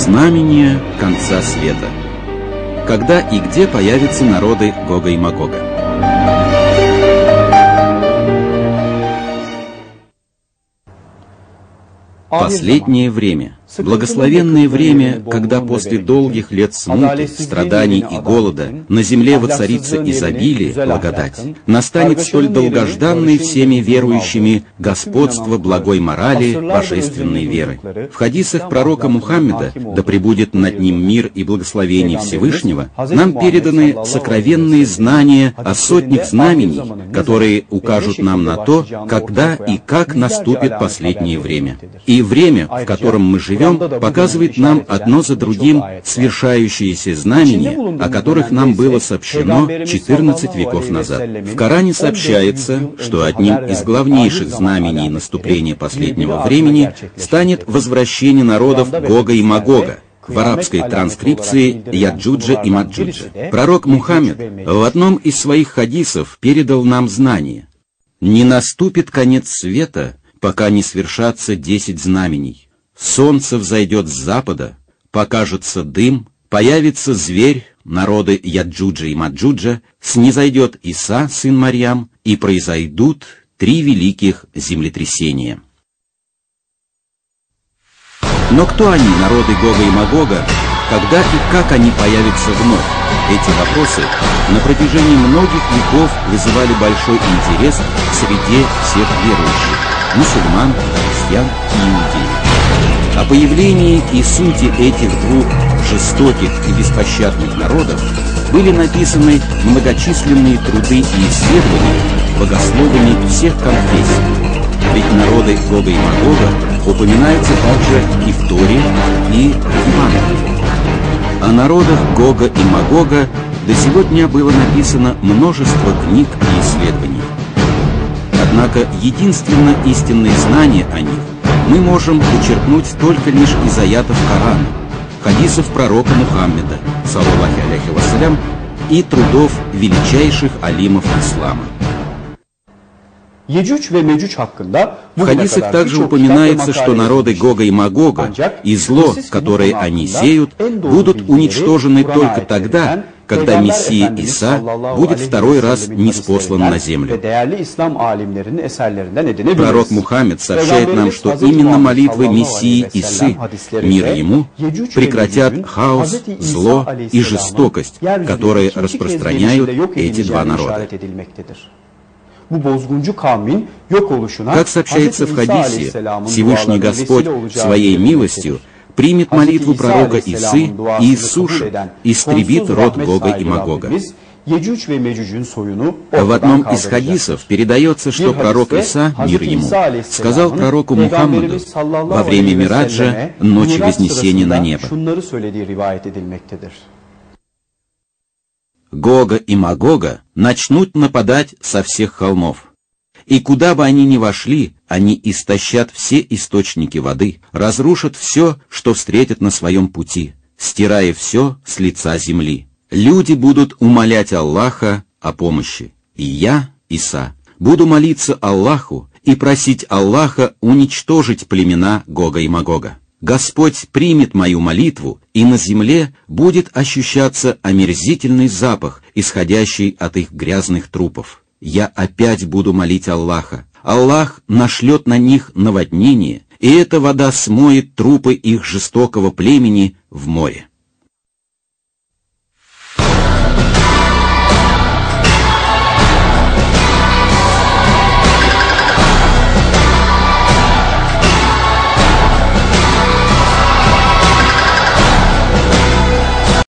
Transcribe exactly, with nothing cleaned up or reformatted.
Знамение конца света. Когда и где появятся народы Гога и Магога? Последнее время, благословенное время, когда после долгих лет смуты, страданий и голода на земле воцарится изобилие, благодать, настанет столь долгожданное всеми верующими господство благой морали, божественной веры. В хадисах пророка Мухаммеда, да пребудет над ним мир и благословение Всевышнего, нам переданы сокровенные знания о сотнях знамений, которые укажут нам на то, когда и как наступит последнее время. И время, в котором мы живем, показывает нам одно за другим свершающиеся знамения, о которых нам было сообщено четырнадцать веков назад. В Коране сообщается, что одним из главнейших знамений наступления последнего времени станет возвращение народов Гога и Магога, в арабской транскрипции Яджуджа и Маджуджа. Пророк Мухаммед в одном из своих хадисов передал нам знание: «Не наступит конец света, пока не свершатся десять знамений. Солнце взойдет с запада, покажется дым, появится зверь, народы Яджуджа и Маджуджа, снизойдет Иса, сын Марьям, и произойдут три великих землетрясения». Но кто они, народы Гога и Магога, когда и как они появятся вновь? Эти вопросы на протяжении многих веков вызывали большой интерес среди всех верующих – мусульман, христиан и иудеев. О появлении и сути этих двух жестоких и беспощадных народов были написаны многочисленные труды и исследования богословами всех конфессий. Ведь народы Гога и Магога упоминаются также и в Торе, и в Евангелии. О народах Гога и Магога до сегодня было написано множество книг и исследований. Однако единственно истинные знания о них мы можем почерпнуть только лишь из аятов Корана, хадисов пророка Мухаммеда, саллаллаху алейхи вассалям, и трудов величайших алимов ислама. В хадисах также упоминается, что народы Гога и Магога и зло, которое они сеют, будут уничтожены только тогда, когда Мессия Иса будет второй раз ниспослан на землю. Пророк Мухаммед сообщает нам, что именно молитвы Мессии Исы, мир ему, прекратят хаос, зло и жестокость, которые распространяют эти два народа. Как сообщается в хадисе, Всевышний Господь своей милостью примет молитву пророка Исы и иссушит, истребит род Гога и Магога. В одном из хадисов передается, что пророк Иса, мир ему, сказал пророку Мухаммаду во время Мираджа, ночи вознесения на небо: «Гога и Магога начнут нападать со всех холмов, и куда бы они ни вошли, они истощат все источники воды, разрушат все, что встретят на своем пути, стирая все с лица земли. Люди будут умолять Аллаха о помощи, и я, Иса, буду молиться Аллаху и просить Аллаха уничтожить племена Гога и Магога. Господь примет мою молитву, и на земле будет ощущаться омерзительный запах, исходящий от их грязных трупов. Я опять буду молить Аллаха. Аллах нашлет на них наводнение, и эта вода смоет трупы их жестокого племени в море».